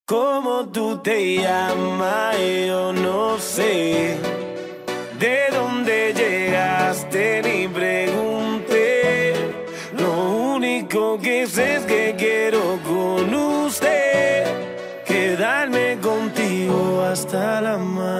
¿Cómo tú te llamas? Yo no sé. ¿De dónde llegaste? Ni pregunté. Lo único que sé es que quiero con usted quedarme contigo hasta el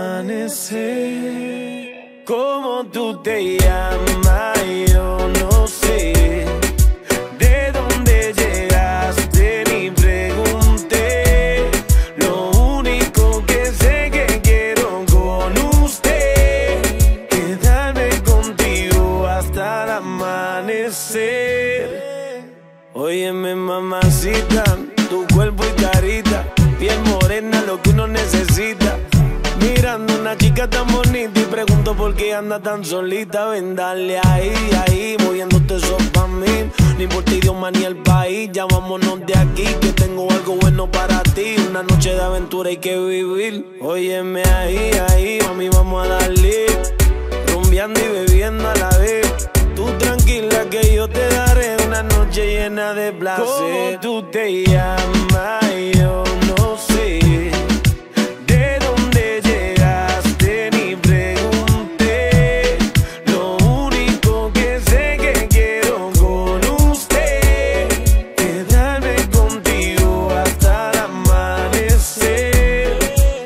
amanecer. ¿Cómo tú te llamas? Yo no sé. ¿De dónde llegaste? Ni pregunté. Lo único que sé que quiero con usted quedarme contigo hasta el amanecer. Óyeme, mamacita, tu cuerpo y carita, piel morena, lo que uno necesita. Mirando una chica tan bonita y pregunto por qué anda tan solita. Ven, dale ahí, ahí, moviéndote eso pa' mí. Ni por ti idioma ni el país, ya vámonos de aquí, que tengo algo bueno para ti. Una noche de aventura hay que vivir. Óyeme ahí, ahí, mami, vamos a darle. Rumbeando y bebiendo a la vez. Tú tranquila que yo te daré una noche llena de placer. ¿Cómo tú te llamas? Yo no sé. ¿De dónde llegaste? Ni pregunté. Lo único que sé que quiero con usted quedarme contigo hasta el amanecer.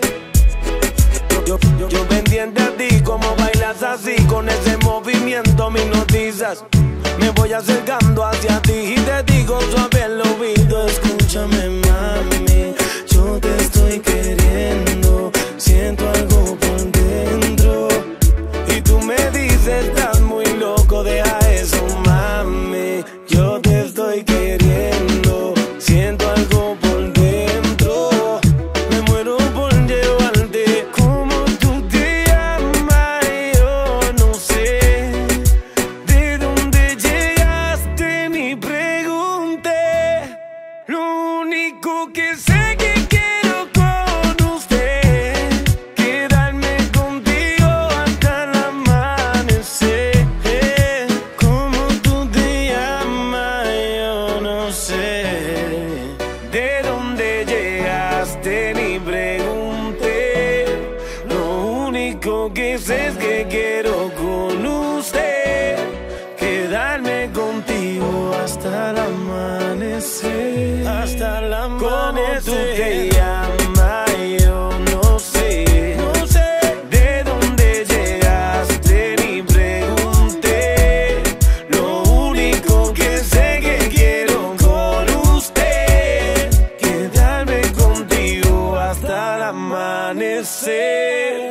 Yo pendiente a ti, como bailas así, con ese movimiento me hipnotizas. Me voy acercando hacia ti y te digo suave al oído: escúchame, mami, yo te estoy queriendo, siento algo por dentro. Y tú me dices, estás muy loco, deja eso, mami. Yo te estoy queriendo, siento algo por dentro. Me muero por llevarte. ¿Cómo tú te llamas? Yo no sé. ¿De dónde llegaste? Ni pregunté. Lo único que sé que quiero con usted quedarme contigo hasta el amanecer. ¿Cómo tú te llamas? Yo no sé. ¿De dónde llegaste? Ni pregunté. Lo único que sé es que quiero con usted quedarme contigo hasta el amanecer. Hasta el amanecer. ¿Cómo tú te llamas? Yo no sé. No sé. ¿De dónde llegaste? Ni pregunté. Lo único que sé que quiero con usted quedarme contigo hasta el amanecer.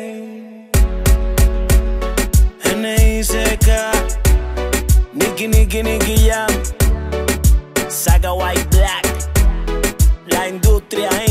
N.I.C.K. Nicky Jam, Saga White Black, la industria.